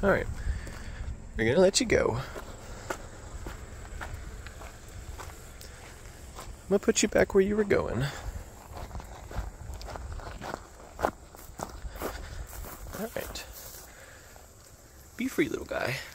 Alright. We're gonna let you go. I'm gonna put you back where you were going. Alright. Be free, little guy.